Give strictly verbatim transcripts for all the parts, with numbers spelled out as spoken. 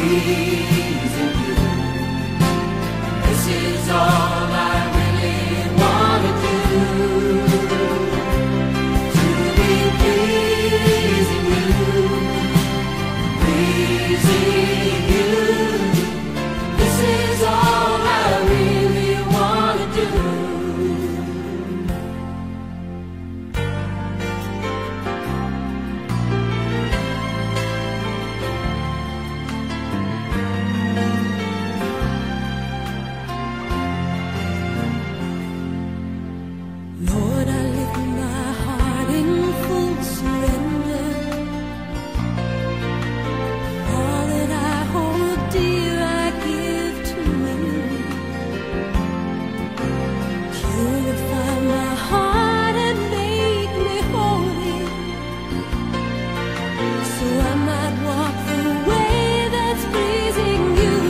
pleasing you. This is all I really want to do, to be pleasing you, pleasing you. This is all I really want to do. Lord, I lift my heart in full surrender. All that I hold dear I give to you. Purify my heart and make me holy, so I might walk the way that's pleasing you.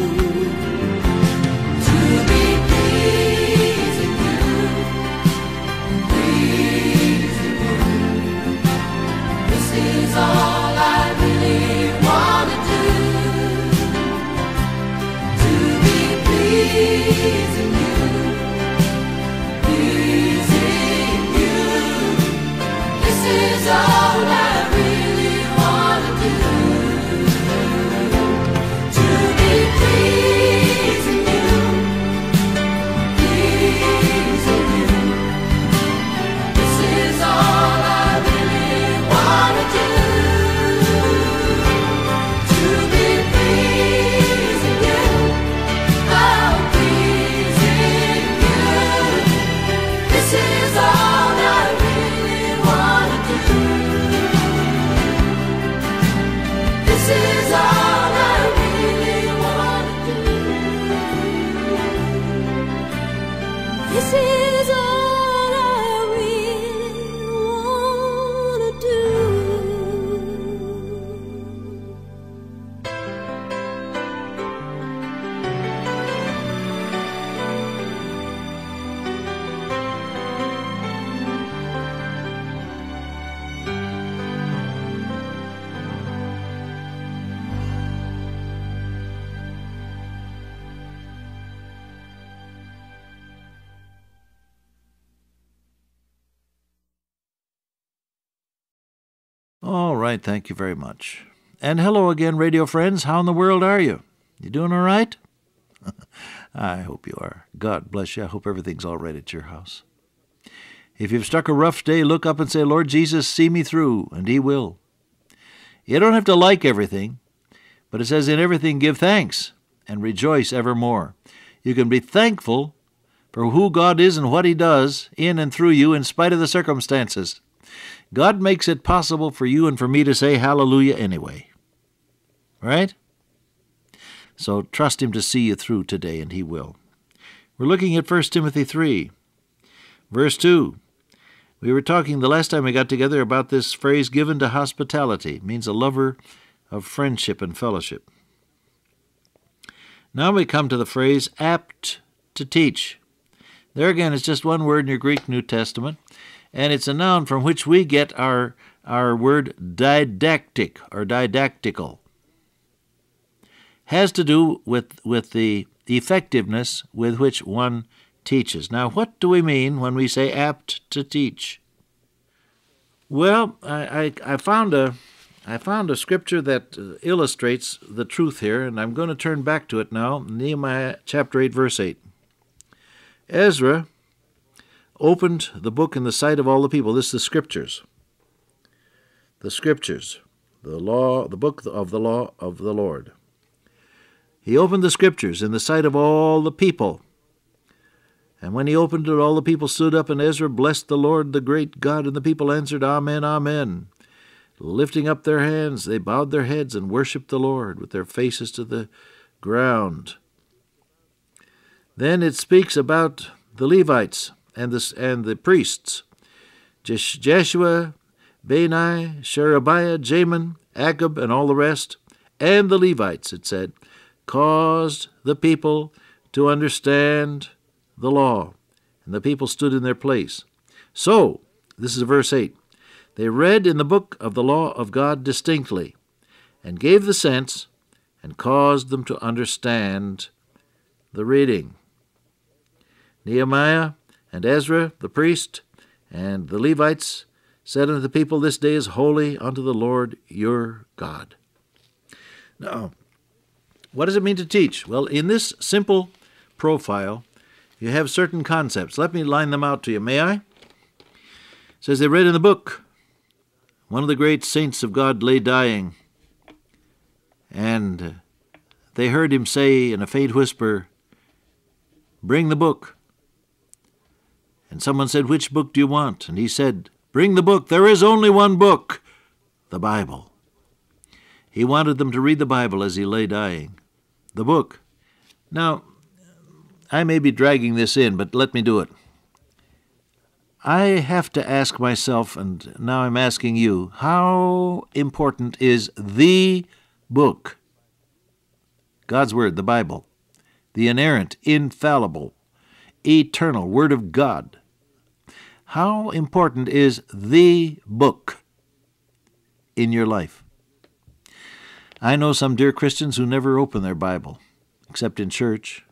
To be pleasing you, pleasing you. This is all I really want to do, to be pleasing you, pleasing you. This is all I really want to do, to be pleasing you, pleasing you. This is all I really want to do, to be pleasing you, oh, pleasing you. This is all I really want to do. This is all I really want to do. This is all I really want to do. All right, thank you very much. And hello again, radio friends. How in the world are you? You doing all right? I hope you are. God bless you. I hope everything's all right at your house. If you've struck a rough day, look up and say, Lord Jesus, see me through, and He will. You don't have to like everything, but it says, in everything give thanks and rejoice evermore. You can be thankful for who God is and what He does in and through you in spite of the circumstances. God makes it possible for you and for me to say hallelujah anyway. Right? So trust Him to see you through today, and He will. We're looking at First Timothy three, verse two. We were talking the last time we got together about this phrase, given to hospitality. It means a lover of friendship and fellowship. Now we come to the phrase, apt to teach. There again, it's just one word in your Greek New Testament, and it's a noun from which we get our, our word didactic or didactical. Has to do with, with the effectiveness with which one teaches. Now, what do we mean when we say apt to teach? Well, I, I, I found a I found a scripture that uh, illustrates the truth here, and I'm going to turn back to it now, Nehemiah chapter eight, verse eight. Ezra opened the book in the sight of all the people. This is the Scriptures. The Scriptures, the law, the book of the law of the Lord. He opened the Scriptures in the sight of all the people. And when he opened it, all the people stood up, and Ezra blessed the Lord, the great God, and the people answered, Amen, Amen. Lifting up their hands, they bowed their heads and worshipped the Lord with their faces to the ground. Then it speaks about the Levites and the, and the priests, Jeshua, Bani, Sherebiah, Jamin, Agab, and all the rest, and the Levites, it said, caused the people to understand the law, and the people stood in their place. So, this is verse eight, they read in the book of the law of God distinctly, and gave the sense, and caused them to understand the reading. Nehemiah and Ezra, the priest, and the Levites said unto the people, This day is holy unto the Lord your God. Now, what does it mean to teach? Well, in this simple profile, you have certain concepts. Let me line them out to you, may I? It says they read in the book. One of the great saints of God lay dying, and they heard him say in a faint whisper, Bring the book. And someone said, Which book do you want? And he said, Bring the book. There is only one book, the Bible. He wanted them to read the Bible as he lay dying. The book. Now, I may be dragging this in, but let me do it. I have to ask myself, and now I'm asking you, how important is the book? God's Word, the Bible, the inerrant, infallible, eternal Word of God. How important is the book in your life? I know some dear Christians who never open their Bible, except in church,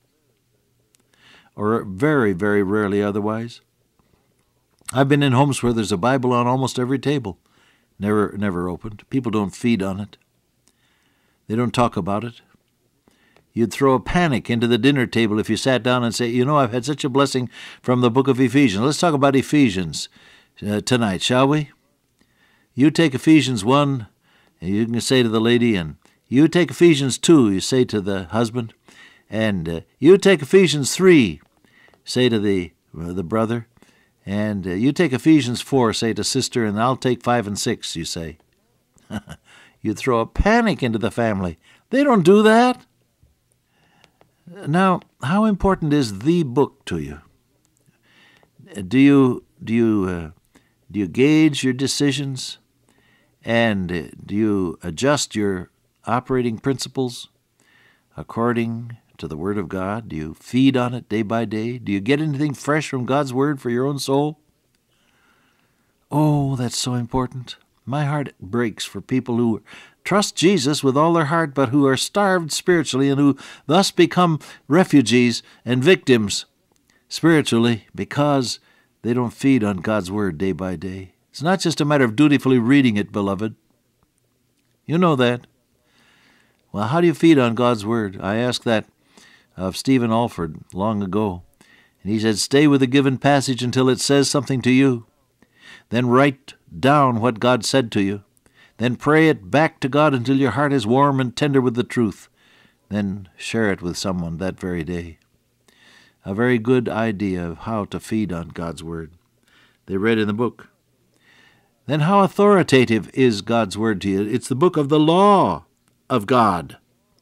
or very, very rarely otherwise. I've been in homes where there's a Bible on almost every table, never, never opened. People don't feed on it. They don't talk about it. You'd throw a panic into the dinner table if you sat down and say, you know, I've had such a blessing from the book of Ephesians. Let's talk about Ephesians uh, tonight, shall we? You take Ephesians one, and you can say to the lady, and you take Ephesians two, you say to the husband, and uh, you take Ephesians three, say to the, uh, the brother, and uh, you take Ephesians four, say to sister, and I'll take five and six, you say. You throw a panic into the family. They don't do that. Now, how important is the book to you? Do you do you uh, do you gauge your decisions, and uh, do you adjust your operating principles according to the Word of God? Do you feed on it day by day? Do you get anything fresh from God's Word for your own soul? Oh, that's so important. My heart breaks for people who trust Jesus with all their heart, but who are starved spiritually and who thus become refugees and victims spiritually because they don't feed on God's Word day by day. It's not just a matter of dutifully reading it, beloved. You know that. Well, how do you feed on God's Word? I asked that of Stephen Alford long ago, and he said, stay with a given passage until it says something to you. Then write down what God said to you. Then pray it back to God until your heart is warm and tender with the truth. Then share it with someone that very day. A very good idea of how to feed on God's Word. They read in the book. Then how authoritative is God's Word to you? It's the book of the law of God.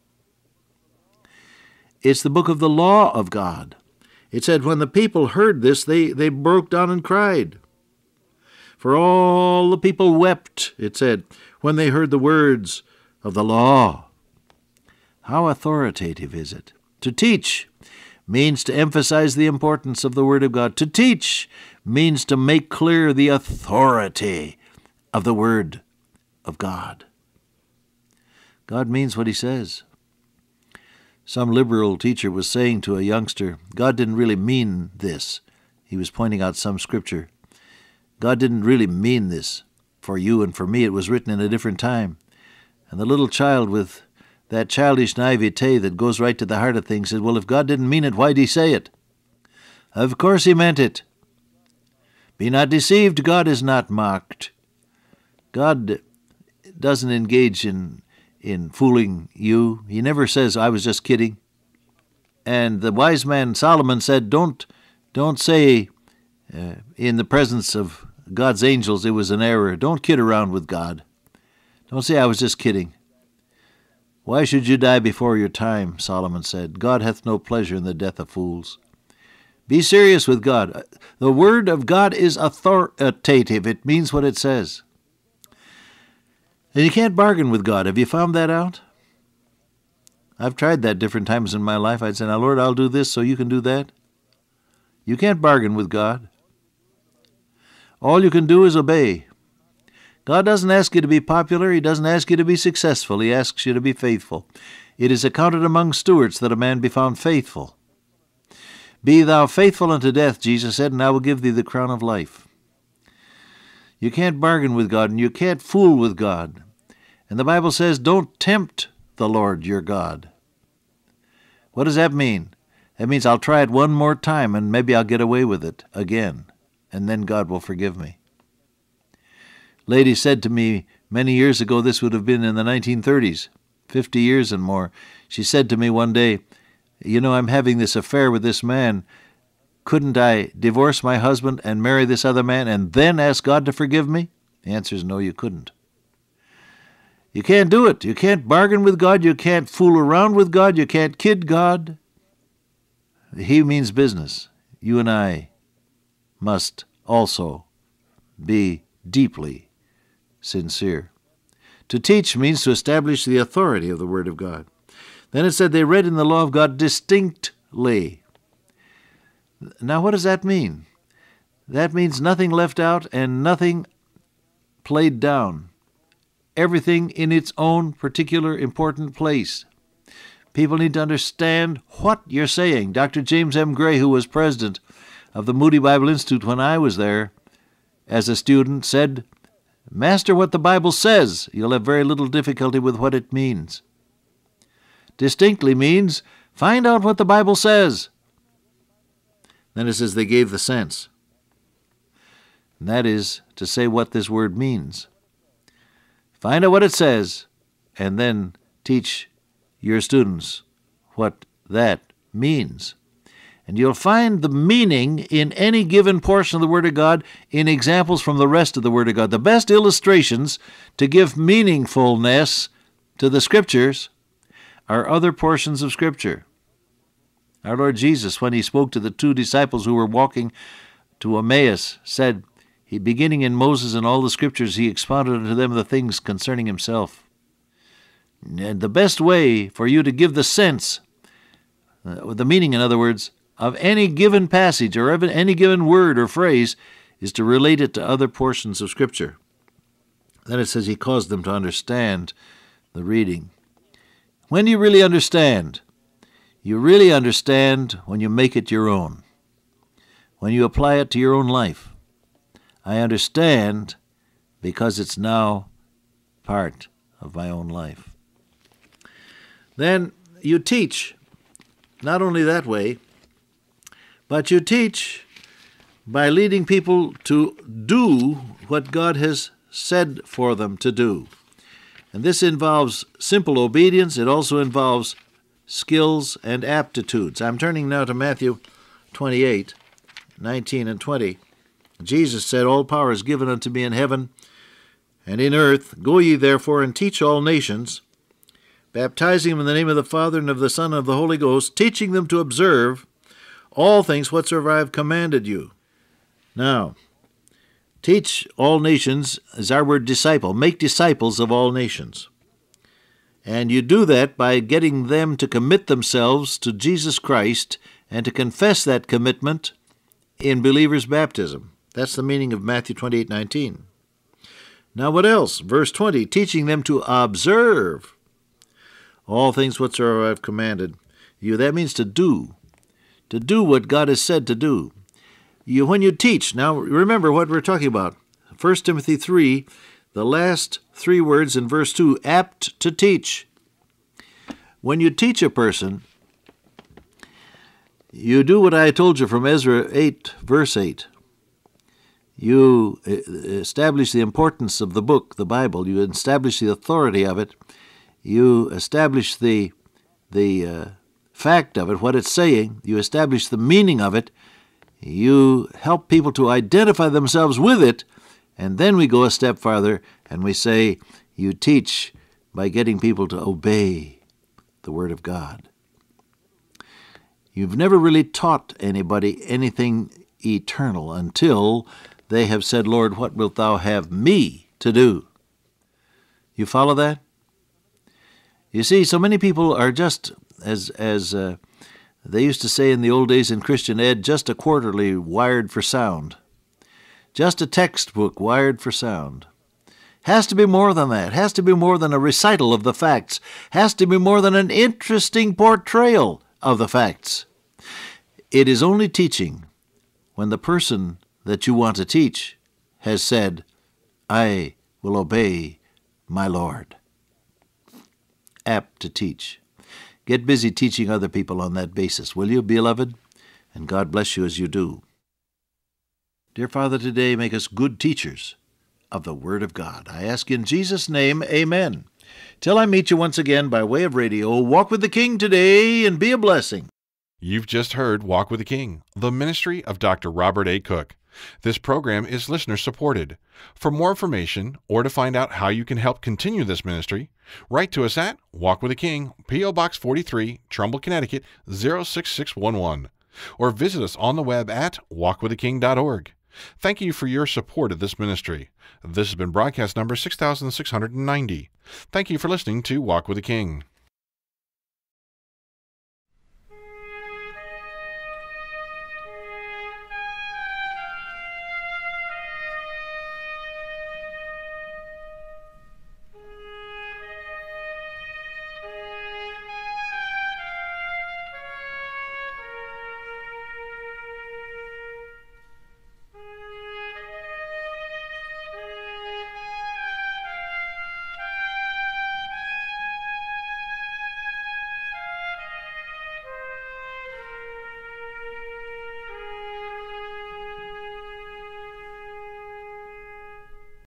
It's the book of the law of God. It said when the people heard this, they, they broke down and cried. For all the people wept, it said, when they heard the words of the law. How authoritative is it? To teach means to emphasize the importance of the Word of God. To teach means to make clear the authority of the Word of God. God means what He says. Some liberal teacher was saying to a youngster, God didn't really mean this. He was pointing out some scripture. God didn't really mean this for you and for me. It was written in a different time. And the little child, with that childish naivete that goes right to the heart of things, said, well, if God didn't mean it, why'd He say it? Of course He meant it. Be not deceived, God is not mocked. God doesn't engage in, in fooling you. He never says, I was just kidding. And the wise man Solomon said, don't, don't say uh, in the presence of God's angels it was an error. Don't kid around with God. Don't say I was just kidding. Why should you die before your time, Solomon said. God hath no pleasure in the death of fools. Be serious with God. The Word of God is authoritative. It means what it says. And you can't bargain with God. Have you found that out? I've tried that different times in my life. I'd say, now, Lord, I'll do this so you can do that. You can't bargain with God. All you can do is obey. God doesn't ask you to be popular. He doesn't ask you to be successful. He asks you to be faithful. It is accounted among stewards that a man be found faithful. Be thou faithful unto death, Jesus said, and I will give thee the crown of life. You can't bargain with God, and you can't fool with God. And the Bible says, don't tempt the Lord your God. What does that mean? That means I'll try it one more time, and maybe I'll get away with it again, and then God will forgive me. Lady said to me many years ago, this would have been in the nineteen thirties, fifty years and more, she said to me one day, you know, I'm having this affair with this man. Couldn't I divorce my husband and marry this other man and then ask God to forgive me? The answer is no, you couldn't. You can't do it. You can't bargain with God. You can't fool around with God. You can't kid God. He means business. You and I must also be deeply sincere. To teach means to establish the authority of the Word of God. Then it said they read in the law of God distinctly. Now what does that mean? That means nothing left out and nothing played down. Everything in its own particular important place. People need to understand what you're saying. Doctor James M. Gray, who was president of the Moody Bible Institute when I was there as a student, said, master what the Bible says. You'll have very little difficulty with what it means. Distinctly means find out what the Bible says. Then it says they gave the sense. And that is to say what this word means. Find out what it says, and then teach your students what that means. And you'll find the meaning in any given portion of the Word of God in examples from the rest of the Word of God. The best illustrations to give meaningfulness to the Scriptures are other portions of Scripture. Our Lord Jesus, when he spoke to the two disciples who were walking to Emmaus, said, he, beginning in Moses and all the Scriptures, he expounded unto them the things concerning himself. And the best way for you to give the sense, uh, the meaning, in other words, of any given passage or any given word or phrase is to relate it to other portions of Scripture. Then it says he caused them to understand the reading. When do you really understand? You really understand when you make it your own, when you apply it to your own life. I understand because it's now part of my own life. Then you teach, not only that way, but you teach by leading people to do what God has said for them to do. And this involves simple obedience. It also involves skills and aptitudes. I'm turning now to Matthew twenty-eight, nineteen and twenty. Jesus said, all power is given unto me in heaven and in earth. Go ye therefore and teach all nations, baptizing them in the name of the Father and of the Son and of the Holy Ghost, teaching them to observe all things whatsoever I have commanded you. Now, teach all nations is our word disciple. Make disciples of all nations. And you do that by getting them to commit themselves to Jesus Christ and to confess that commitment in believers' baptism. That's the meaning of Matthew twenty-eight nineteen. Now what else? Verse twenty, teaching them to observe all things whatsoever I have commanded you. That means to do. To do what God has said to do. You, when you teach, now remember what we're talking about. First Timothy three, the last three words in verse two, apt to teach. When you teach a person, you do what I told you from Ezra eight, verse eight. You establish the importance of the book, the Bible. You establish the authority of it. You establish the, the uh, fact of it, what it's saying. You establish the meaning of it. You help people to identify themselves with it. And then we go a step farther and we say, you teach by getting people to obey the Word of God. You've never really taught anybody anything eternal until they have said, Lord, what wilt thou have me to do? You follow that? You see, so many people are just, as as uh, they used to say in the old days in Christian ed, just a quarterly wired for sound. Just a textbook wired for sound. Has to be more than that. Has to be more than a recital of the facts. Has to be more than an interesting portrayal of the facts. It is only teaching when the person that you want to teach has said, I will obey my Lord. Apt to teach. Get busy teaching other people on that basis, will you, beloved? And God bless you as you do. Dear Father, today make us good teachers of the Word of God. I ask in Jesus' name, amen. Till I meet you once again by way of radio, walk with the King today and be a blessing. You've just heard Walk with the King, the ministry of Doctor Robert A. Cook. This program is listener-supported. For more information or to find out how you can help continue this ministry, write to us at Walk with the King, P O. Box forty-three, Trumbull, Connecticut, zero six six one one, or visit us on the web at walk with the king dot org. Thank you for your support of this ministry. This has been broadcast number six thousand six hundred ninety. Thank you for listening to Walk with the King.